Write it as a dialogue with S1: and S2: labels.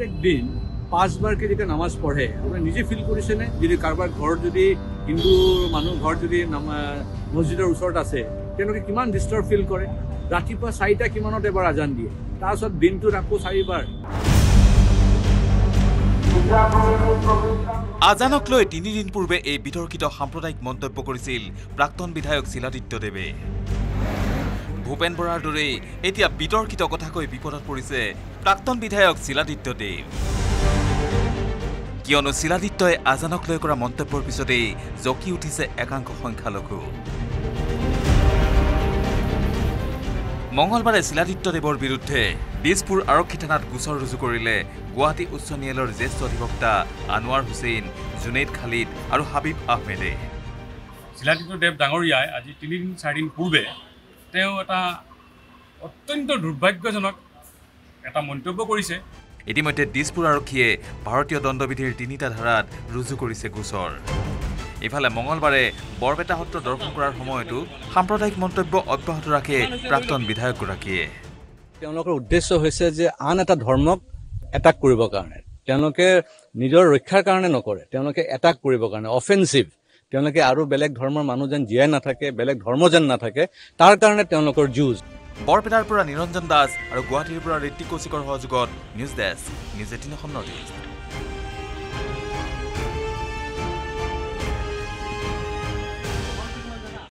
S1: প্ৰত্যেক দিন 5 বাৰকে যেতিয়া নামাজ পঢ়ে আপুনি নিজে ফিল কৰিছেনে যদি কাৰোবাৰ ঘৰ যদি হিন্দু মানুহ ঘৰ যদি মছজিদৰ ওচৰত আছে তেওঁলোকে কিমান ডিষ্টাৰ্ব ফিল কৰে ৰাতিপুৱা 4টা কিমানত এবাৰ আজান দিয়ে তাৰপিছত দিনটোত আকৌ 4 বাৰ
S2: আজানক লৈ 3 দিন পূৰ্বে এই বিতৰ্কিত সাম্প্ৰদায়িক মন্তব্য কৰিছিল প্ৰাক্তন বিধায়ক শিলাদিত্য দেৱে ভূপেন বৰাৰ দৰে এতিয়া বিতৰ্কিত কথা কৈ বিপদত পৰিছে প্ৰাক্তন বিধায়ক শিলাদিত্য দেৱ কিয়নো শিলাদিত্যই আজানক লৈ কৰা মন্তব্যৰ পিছতেই জকি উঠিছে একাংশ সংখ্যালঘু মঙ্গলবাৰে শিলাদিত্য দেৱৰ বিৰুদ্ধে দিছপুৰ আৰক্ষী থানাত গোচৰ ৰুজু কৰিলে গুৱাহাটী উচ্চ ন্যায়ালয়ৰ জ্যেষ্ঠ অধিবক্তা আনোৱাৰ হুছেইন জুনেইদ খালিদ আৰু হাবিব আহমেদে
S3: শিলাদিত্য দেৱ ডাঙৰীয়াই আজি 3-4 দিন পূৰ্বে তেওঁ এটা অত্যন্ত দুৰ্ভাগ্যজনক এটা মন্তব্য কৰিছে
S2: ইতিমধ্যে দিছপুৰ আৰক্ষীয়ে ভাৰতীয় দণ্ডবিধিৰ 3টা ধাৰাত ৰুজু কৰিছে গোচৰ ইফালে মঙ্গলবাৰে বৰপেটা সত্ৰ দৰ্শন কৰাৰ সময়তো সাম্প্ৰদায়িক মন্তব্য অব্যাহত ৰাখে প্ৰাক্তন বিধায়কগৰাকীয়ে
S1: তেওঁলোকৰ উদ্দেশ্য হৈছে যে আন এটা ধৰ্মক এটাক কৰিবৰ কাৰণে তেওঁলোকে নিজৰ ৰক্ষাৰ কাৰণে নকৰে তেওঁলোকে এটাক কৰিবৰ কাৰণে অফেন্সিভ তেওঁলোকে আৰু বেলেগ ধৰ্মৰ মানুহ যেন জীয়াই নাথাকে বেলেগ ধৰ্ম যেন নাথাকে তাৰ কাৰণে তেওঁলোকৰ যুঁজ
S2: বৰপেটাৰ পৰা নিৰঞ্জন দাস আৰু গুৱাহাটীৰ পৰা ঋত্বিক কৌশিকৰ সহযোগত news desk News18 Assam Northeast